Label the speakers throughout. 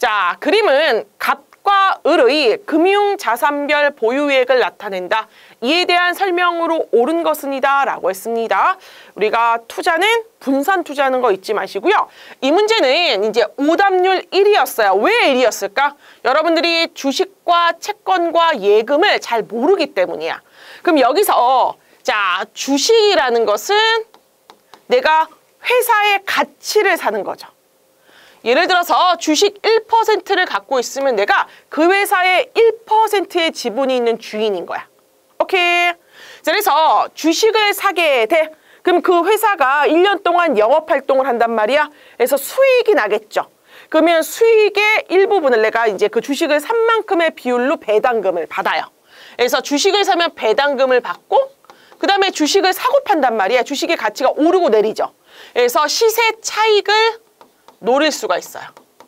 Speaker 1: 자, 그림은 갑과 을의 금융자산별 보유액을 나타낸다. 이에 대한 설명으로 옳은 것은이다 라고 했습니다. 우리가 투자는 분산 투자하는 거 잊지 마시고요. 이 문제는 이제 오답률 1이었어요. 왜 1이었을까? 여러분들이 주식과 채권과 예금을 잘 모르기 때문이야. 그럼 여기서 자, 주식이라는 것은 내가 회사의 가치를 사는 거죠. 예를 들어서 주식 1%를 갖고 있으면 내가 그 회사의 1%의 지분이 있는 주인인 거야. 오케이. 자, 그래서 주식을 사게 돼. 그럼 그 회사가 1년 동안 영업활동을 한단 말이야. 그래서 수익이 나겠죠. 그러면 수익의 일부분을 내가 이제 그 주식을 산 만큼의 비율로 배당금을 받아요. 그래서 주식을 사면 배당금을 받고 그 다음에 주식을 사고 판단 말이야. 주식의 가치가 오르고 내리죠. 그래서 시세 차익을 노릴 수가 있어요.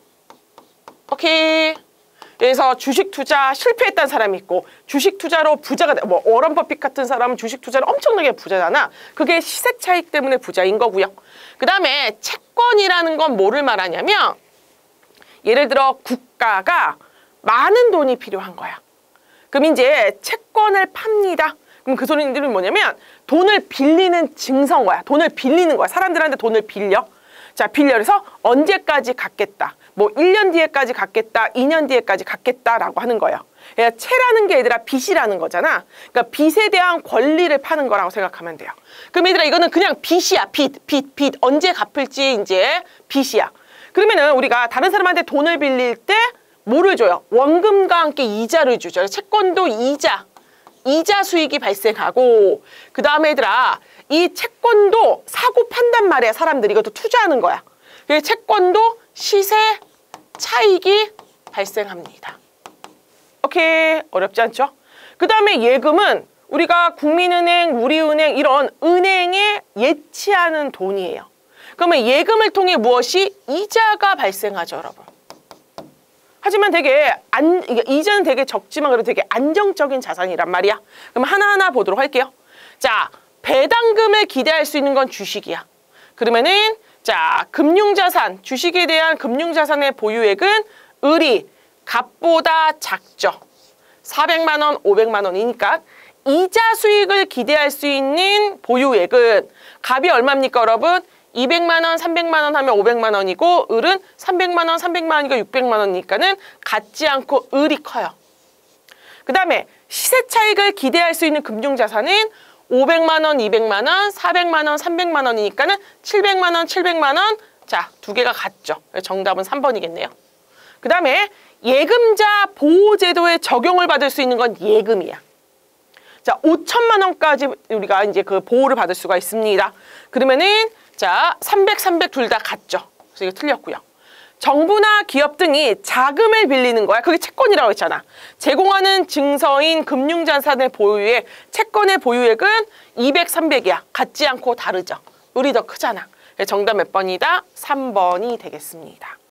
Speaker 1: 오케이. 그래서 주식 투자 실패했다는 사람이 있고 주식 투자로 부자가 돼. 뭐 워런 버핏 같은 사람은 주식 투자로 엄청나게 부자잖아. 그게 시세 차익 때문에 부자인 거고요. 그 다음에 채권이라는 건 뭐를 말하냐면 예를 들어 국가가 많은 돈이 필요한 거야. 그럼 이제 채권을 팝니다. 그럼 그 소리들은 뭐냐면 돈을 빌리는 증서인 거야. 돈을 빌리는 거야. 사람들한테 돈을 빌려. 자, 빌려서 언제까지 갚겠다. 뭐 1년 뒤에까지 갚겠다. 2년 뒤에까지 갚겠다라고 하는 거예요. 그러니까 채라는 게 얘들아 빚이라는 거잖아. 그러니까 빚에 대한 권리를 파는 거라고 생각하면 돼요. 그럼 얘들아 이거는 그냥 빚이야. 빚. 언제 갚을지 이제 빚이야. 그러면은 우리가 다른 사람한테 돈을 빌릴 때 뭐를 줘요? 원금과 함께 이자를 주죠. 채권도 이자 수익이 발생하고 그 다음에 얘들아 이 채권도 사고 판단 말이야. 사람들이 이것도 투자하는 거야. 그래서 채권도 시세 차익이 발생합니다. 오케이. 어렵지 않죠? 그 다음에 예금은 우리가 국민은행, 우리은행 이런 은행에 예치하는 돈이에요. 그러면 예금을 통해 무엇이? 이자가 발생하죠, 여러분. 하지만 이자는 되게 적지만 그래도 되게 안정적인 자산이란 말이야. 그럼 하나하나 보도록 할게요. 자, 배당금을 기대할 수 있는 건 주식이야. 그러면은 자, 금융자산, 주식에 대한 금융자산의 보유액은 을이 갑보다 작죠. 400만 원, 500만 원이니까 이자 수익을 기대할 수 있는 보유액은 갑이 얼마입니까, 여러분? 200만 원, 300만 원 하면 500만 원이고 을은 300만 원, 300만 원이니까 600만 원이니까는 같지 않고 을이 커요. 그 다음에 시세 차익을 기대할 수 있는 금융자산은 500만 원, 200만 원, 400만 원, 300만 원이니까는 700만 원, 700만 원. 자, 두 개가 같죠. 정답은 3번이겠네요. 그 다음에 예금자 보호제도에 적용을 받을 수 있는 건 예금이야. 자, 5천만 원까지 우리가 이제 그 보호를 받을 수가 있습니다. 그러면은 자, 300 둘 다 같죠. 그래서 이거 틀렸고요. 정부나 기업 등이 자금을 빌리는 거야. 그게 채권이라고 했잖아. 제공하는 증서인 금융자산의 보유액, 채권의 보유액은 200, 300이야. 같지 않고 다르죠. 을이 더 크잖아. 정답 몇 번이다? 3번이 되겠습니다.